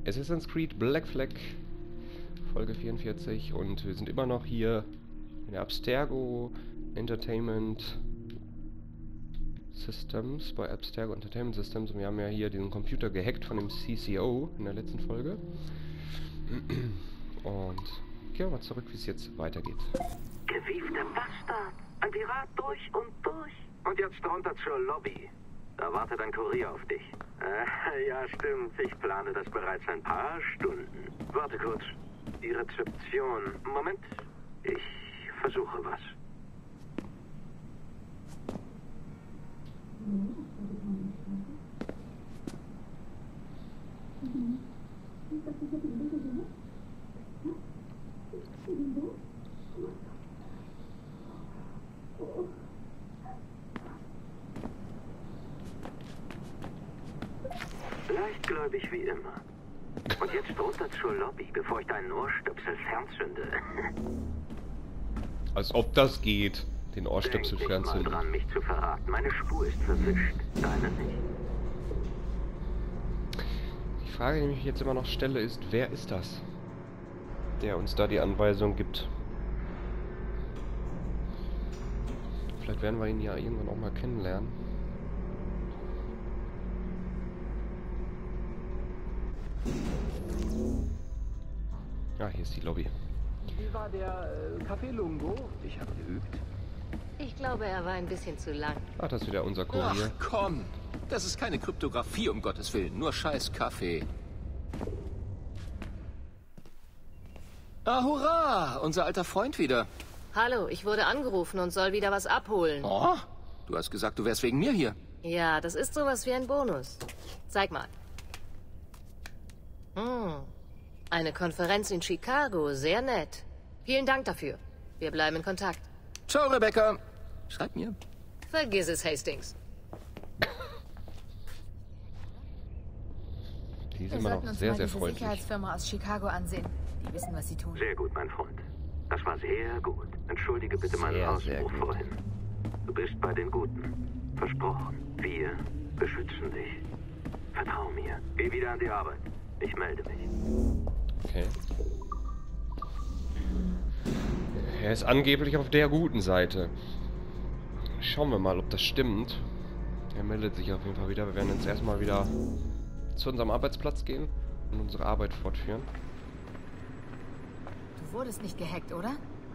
Assassin's Creed Black Flag, Folge 44, und wir sind immer noch hier in der Abstergo Entertainment Systems, bei Abstergo Entertainment Systems, und wir haben ja hier diesen Computer gehackt von dem CCO in der letzten Folge. Und gehen wir mal zurück, wie es jetzt weitergeht. Gewiefter Bastard, ein Pirat durch und durch. Und jetzt runter zur Lobby. Da wartet ein Kurier auf dich. Ja, stimmt. Ich plane das bereits ein paar Stunden. Warte kurz. Die Rezeption. Moment. Ich versuche was. Leichtgläubig wie immer. Und jetzt runter zur Lobby, bevor ich deinen Ohrstöpsel fernzünde. Als ob das geht, den Ohrstöpsel Denk nicht mal fernzünden. dran, mich zu verraten. Meine Spur ist verwischt. Deine nicht. Die Frage, die ich jetzt immer noch stelle, ist, wer ist das, der uns da die Anweisung gibt? Vielleicht werden wir ihn ja irgendwann auch mal kennenlernen. Ah, hier ist die Lobby. Wie war der Café Lungo? Ich habe geübt. Ich glaube, er war ein bisschen zu lang. Ah, das ist wieder unser Kurier. Ach komm, das ist keine Kryptographie, um Gottes Willen, nur scheiß Kaffee. Ah, hurra, unser alter Freund wieder. Hallo, ich wurde angerufen und soll wieder was abholen. Oh, du hast gesagt, du wärst wegen mir hier. Ja, das ist sowas wie ein Bonus. Zeig mal. Eine Konferenz in Chicago, sehr nett. Vielen Dank dafür. Wir bleiben in Kontakt. Ciao, Rebecca. Schreib mir. Vergiss es, Hastings. Die sind Wir immer sollten noch uns sehr, mal sehr diese freundlich. Sicherheitsfirma aus Chicago ansehen. Die wissen, was sie tun. Sehr gut, mein Freund. Das war sehr gut. Entschuldige bitte meinen Sehr, sehr Ausbruch gut. vorhin. Du bist bei den Guten. Versprochen. Wir beschützen dich. Vertrau mir. Geh wieder an die Arbeit. Ich melde mich. Okay. Er ist angeblich auf der guten Seite. Schauen wir mal, ob das stimmt. Er meldet sich auf jeden Fall wieder. Wir werden jetzt erstmal wieder zu unserem Arbeitsplatz gehen und unsere Arbeit fortführen. Du wurdest nicht gehackt, oder?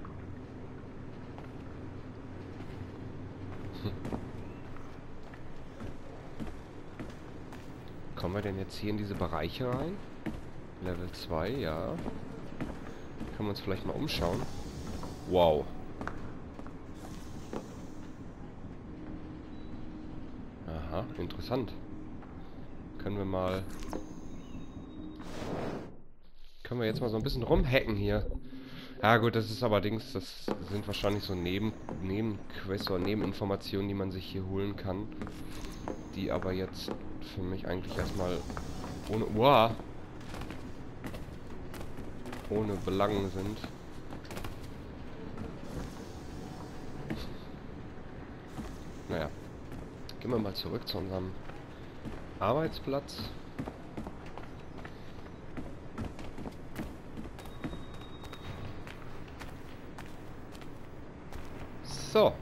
Kommen wir denn jetzt hier in diese Bereiche rein? Level 2, ja. Können wir uns vielleicht mal umschauen. Wow. Aha, interessant. Können wir jetzt mal so ein bisschen rumhacken hier. Ja gut, das ist allerdings, das sind wahrscheinlich so Nebenquests oder Nebeninformationen, die man sich hier holen kann. Die aber jetzt für mich eigentlich erstmal ohne Belang sind. Naja. Gehen wir mal zurück zu unserem Arbeitsplatz. So.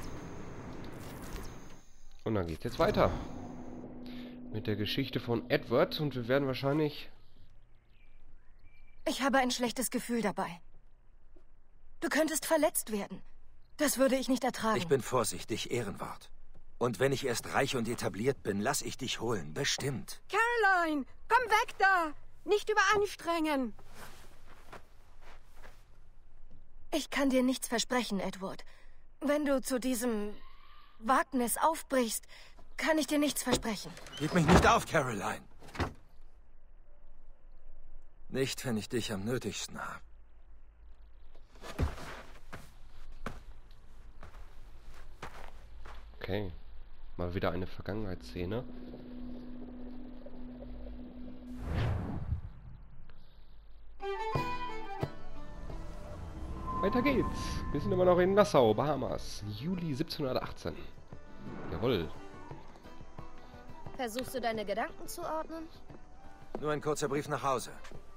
Und dann geht's jetzt weiter. Mit der Geschichte von Edward, und wir werden wahrscheinlich... Ich habe ein schlechtes Gefühl dabei. Du könntest verletzt werden. Das würde ich nicht ertragen. Ich bin vorsichtig, Ehrenwort. Und wenn ich erst reich und etabliert bin, lass ich dich holen. Bestimmt. Caroline, komm weg da! Nicht überanstrengen! Ich kann dir nichts versprechen, Edward. Wenn du zu diesem Wagnis aufbrichst, kann ich dir nichts versprechen. Gib mich nicht auf, Caroline. Nicht, wenn ich dich am nötigsten habe. Okay. Mal wieder eine Vergangenheitsszene. Weiter geht's. Wir sind immer noch in Nassau, Bahamas. Juli 1718. Jawohl. Versuchst du deine Gedanken zu ordnen? Nur ein kurzer Brief nach Hause.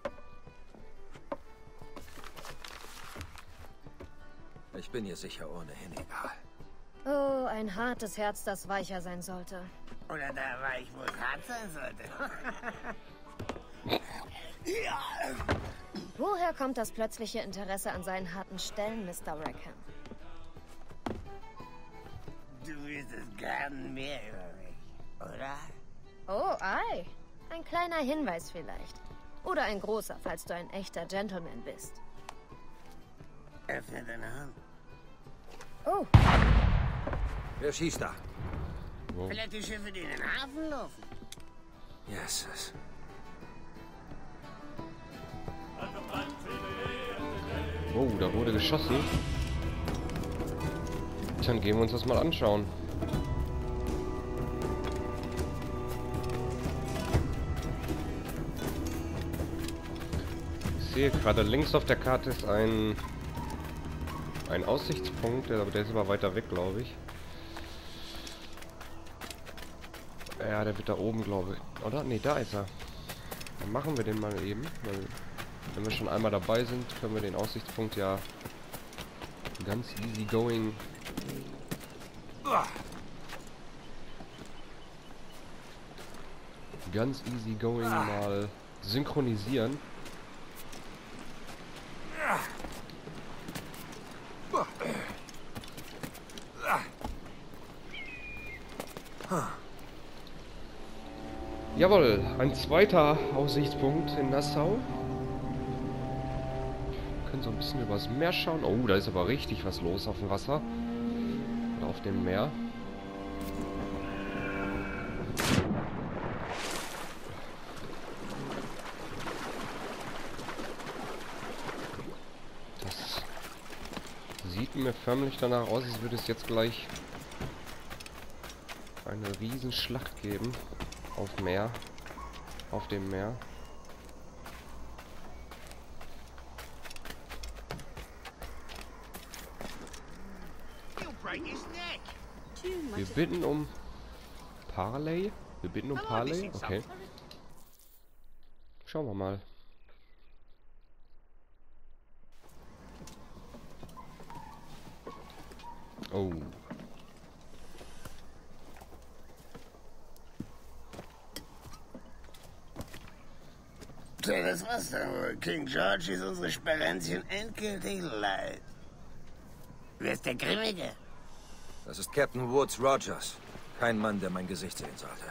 Ich bin ihr sicher ohnehin egal. Oh, ein hartes Herz, das weicher sein sollte. Oder da weich, wo es hart sein sollte. Woher kommt das plötzliche Interesse an seinen harten Stellen, Mr. Rackham? Du wüsstest gern mehr über mich, oder? Oh, ei. Ein kleiner Hinweis vielleicht. Oder ein großer, falls du ein echter Gentleman bist. Öffne deine Hand. Oh, Wer schießt da? Wow. Vielleicht die Schiffe, die in den Hafen laufen. Jesus. Oh, da wurde geschossen. Dann gehen wir uns das mal anschauen. Ich sehe gerade links auf der Karte ist ein Aussichtspunkt, aber der ist aber weiter weg, glaube ich. Ja, der wird da oben, glaube ich. Oder? Ne, da ist er. Dann machen wir den mal eben, weil wenn wir schon einmal dabei sind, können wir den Aussichtspunkt ja ganz easy going mal synchronisieren. Jawohl, ein zweiter Aussichtspunkt in Nassau. Wir können so ein bisschen übers Meer schauen. Oh, da ist aber richtig was los auf dem Wasser. Oder auf dem Meer. Das sieht mir förmlich danach aus, als würde es jetzt gleich eine Riesenschlacht geben. Auf dem Meer. Wir bitten um Parley. Okay. Schauen wir mal. Oh. Tja, das war's dann wohl. King George ist unsere Sperenzchen endgültig leid. Wer ist der Grimmige? Das ist Captain Woods Rogers. Kein Mann, der mein Gesicht sehen sollte.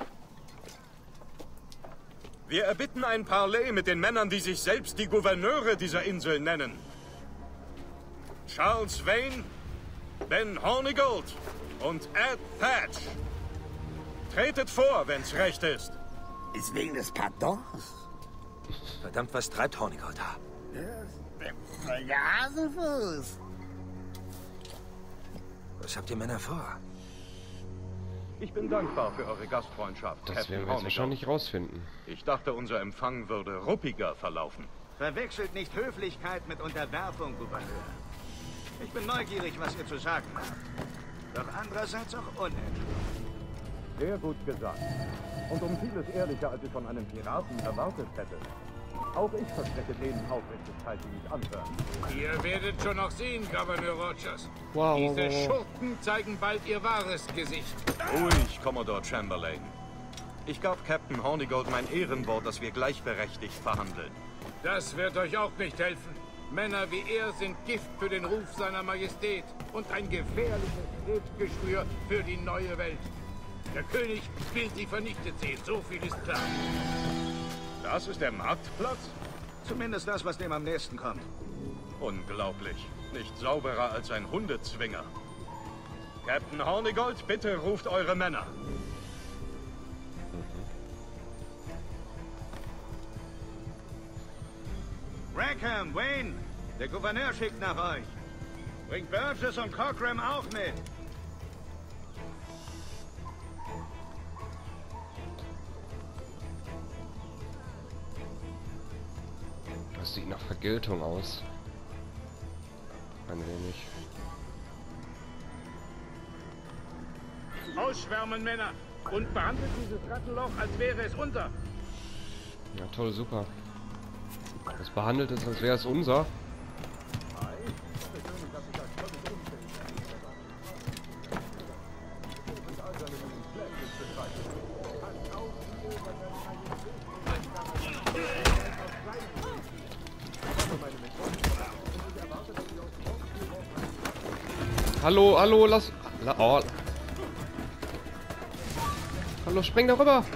Wir erbitten ein Parley mit den Männern, die sich selbst die Gouverneure dieser Insel nennen. Charles Vane, Ben Hornigold und Ed Thatch. Tretet vor, wenn's recht ist. Ist wegen des Pardons? Verdammt, was treibt Hornigold da? Der Hasenfuß. Was habt ihr Männer vor? Ich bin dankbar für eure Gastfreundschaft, Das Captain werden wir jetzt Hornigold. wahrscheinlich rausfinden. Ich dachte, unser Empfang würde ruppiger verlaufen. Verwechselt nicht Höflichkeit mit Unterwerfung, Gouverneur. Ich bin neugierig, was ihr zu sagen habt. Doch andererseits auch unentspannt. Sehr gut gesagt. Und um vieles ehrlicher, als ich von einem Piraten erwartet hätte. Auch ich verspreche denen Aufrichtigkeit, die mich anhören. Ihr werdet schon noch sehen, Gouverneur Rogers. Wow, Diese Schurken zeigen bald ihr wahres Gesicht. Ruhig, Commodore Chamberlain. Ich gab Captain Hornigold mein Ehrenwort, dass wir gleichberechtigt verhandeln. Das wird euch auch nicht helfen. Männer wie er sind Gift für den Ruf seiner Majestät und ein gefährliches Krebsgeschwür für die neue Welt. Der König will sie vernichtet sehen, so viel ist klar. Das ist der Marktplatz? Zumindest das, was dem am nächsten kommt. Unglaublich. Nicht sauberer als ein Hundezwinger. Captain Hornigold, bitte ruft eure Männer. Rackham, Wayne, der Gouverneur schickt nach euch. Bringt Burgess und Cockram auch mit. Das sieht nach Vergeltung aus. Ein wenig. Ausschwärmen, Männer, und behandelt dieses Rattenloch, als wäre es unser. Ja, toll, super. Das behandelt es, als wäre es unser. Hallo, hallo, lass... Oh. Hallo, spring da rüber!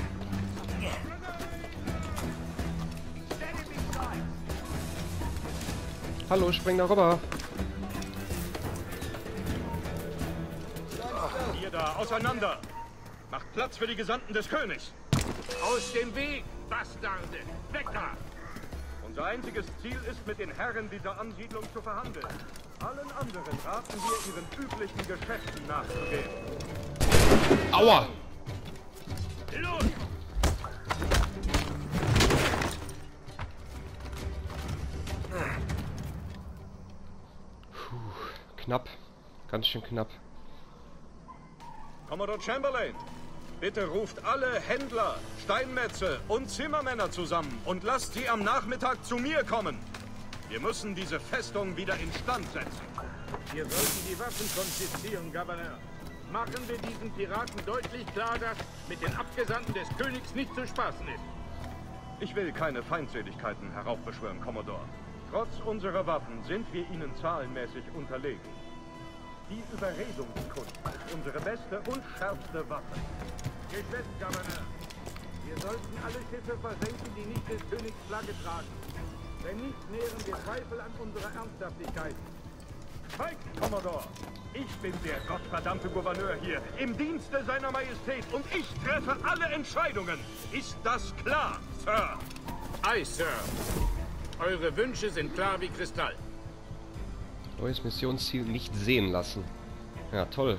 Hallo, spring da rüber! Ihr da, auseinander! Macht Platz für die Gesandten des Königs! Aus dem Weg, Bastarde! Weg da! Unser einziges Ziel ist, mit den Herren dieser Ansiedlung zu verhandeln. Allen anderen raten wir, ihren üblichen Geschäften nachzugehen. Aua! Los! Puh, knapp. Ganz schön knapp. Commodore Chamberlain, bitte ruft alle Händler, Steinmetze und Zimmermänner zusammen und lasst sie am Nachmittag zu mir kommen. Wir müssen diese Festung wieder instand setzen. Wir sollten die Waffen konfiszieren, Gouverneur. Machen wir diesen Piraten deutlich klar, dass mit den Abgesandten des Königs nicht zu spaßen ist. Ich will keine Feindseligkeiten heraufbeschwören, Commodore. Trotz unserer Waffen sind wir ihnen zahlenmäßig unterlegen. Die Überredungskunst ist unsere beste und schärfste Waffe. Geschwätzt, Gouverneur. Wir sollten alle Schiffe versenken, die nicht des Königs Flagge tragen. Wenn nicht, nähren wir Zweifel an unserer Ernsthaftigkeit. Schweigt, Commodore! Ich bin der gottverdammte Gouverneur hier, im Dienste seiner Majestät, und ich treffe alle Entscheidungen. Ist das klar, Sir? Aye, Sir. Eure Wünsche sind klar wie Kristall. Neues Missionsziel nicht sehen lassen. Ja, toll.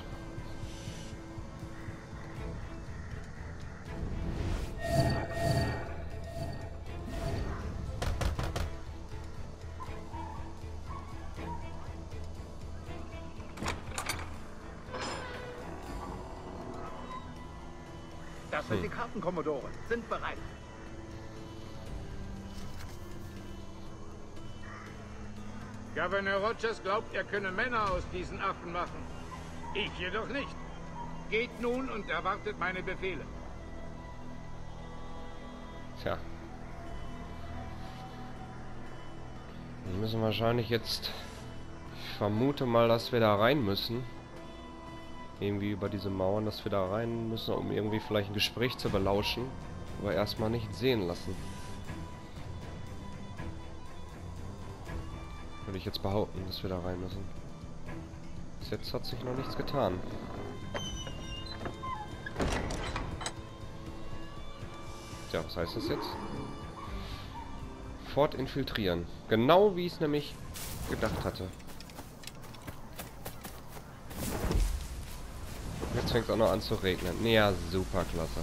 Das sind die Karten, Commodore. Sind bereit. Gouverneur Rogers glaubt, er könne Männer aus diesen Affen machen. Ich jedoch nicht. Geht nun und erwartet meine Befehle. Tja. Wir müssen wahrscheinlich jetzt... Ich vermute mal, dass wir da rein müssen. Irgendwie über diese Mauern, dass wir da rein müssen, um irgendwie vielleicht ein Gespräch zu belauschen. Aber erstmal nicht sehen lassen. Würde ich jetzt behaupten, dass wir da rein müssen. Bis jetzt hat sich noch nichts getan. Tja, was heißt das jetzt? Fort infiltrieren. Genau wie ich es nämlich gedacht hatte. Jetzt fängt es auch noch an zu regnen. Ja, super klasse.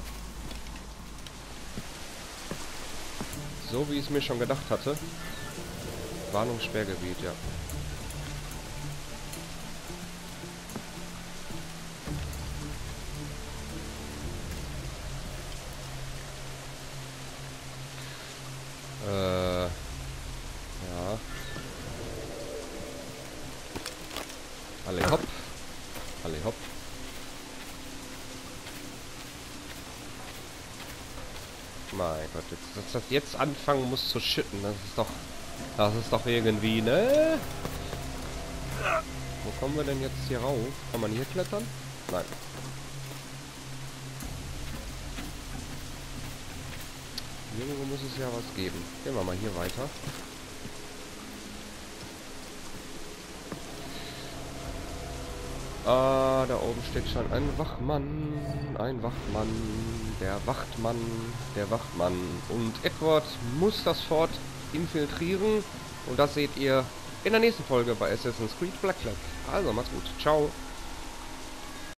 So wie ich es mir schon gedacht hatte. Warnung Sperrgebiet, ja. Ja. Alle hopp. Alle hopp. Mein Gott, dass das jetzt anfangen muss zu schütten, das ist doch irgendwie, ne? Wo kommen wir denn jetzt hier rauf? Kann man hier klettern? Nein. Irgendwo muss es ja was geben. Gehen wir mal hier weiter. Ah, da oben steht schon ein Wachmann. Ein Wachmann. Der Wachtmann. Der Wachtmann. Und Edward muss das Fort infiltrieren. Und das seht ihr in der nächsten Folge bei Assassin's Creed Black Flag. Also, macht's gut. Ciao.